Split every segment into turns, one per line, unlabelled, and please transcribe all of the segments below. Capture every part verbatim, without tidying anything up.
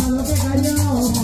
lo que cayó.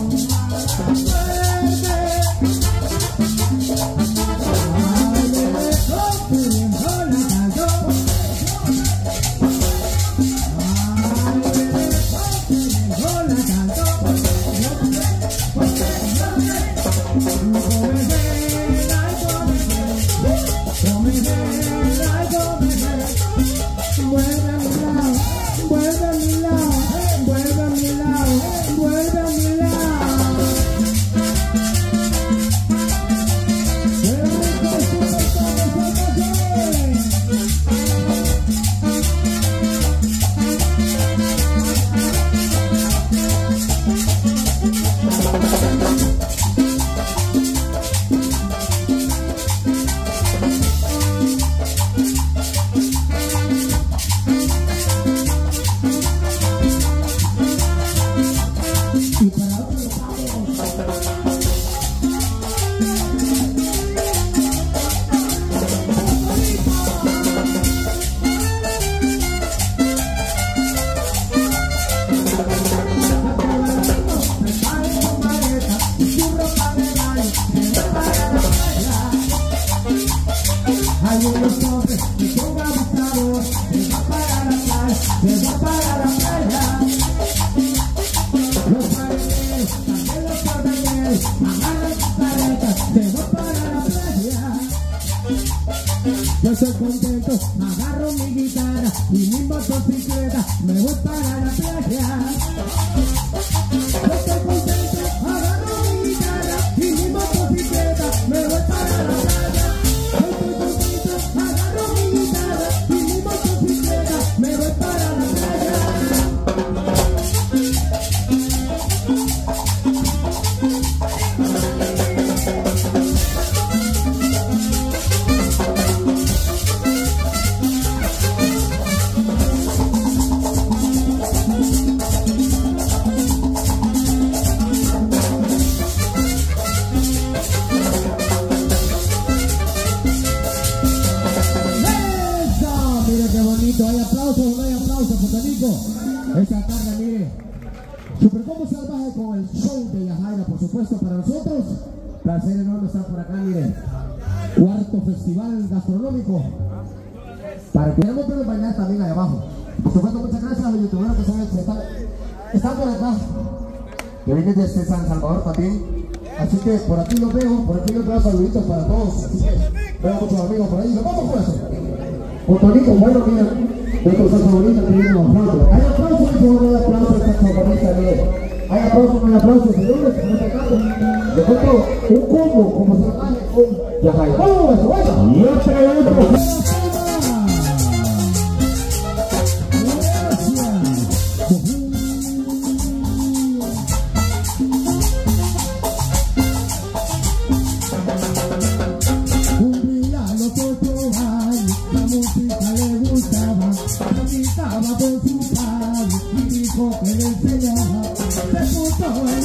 Hay unos hombres que son abusadores, se van para la playa, se van para la playa. Los marineros, también los carboneros, agarran sus caretas, se van para la playa. Yo estoy contento, agarro mi guitarra y mi motocicleta, me voy para la playa. Yo estoy contento, agarro mi guitarra y mi motocicleta, me voy para la playa. Me voy para la playa. Hay aplausos o no hay aplausos, Potanico. Esta tarde, mire, Super Combo Salvaje con el show de Yajaira, por supuesto, para nosotros. Placer enorme estar por acá, mire. Cuarto festival gastronómico. Para que queramos verlos bailar también ahí abajo. Por supuesto, muchas gracias a los youtuberos que saben que están, están por acá. Que vienen desde San Salvador también. Así que por aquí los veo, por aquí los veo, saluditos para todos. Así que veo muchos amigos por ahí. Nos vamos por eso. Potanico, bueno, mira, nuestro salvadoreño que viene los aplausos. Hay aplausos, por favor, hay aplausos, esta salvadoreña, mire. Hay aplausos, no hay aplausos, señores, en este caso. Le cuento un combo, como se llama, con Yajaira. ¡Vamos, eso, vaya! Y otra y otra. Por su padre y dijo que le enseñaba, se puso en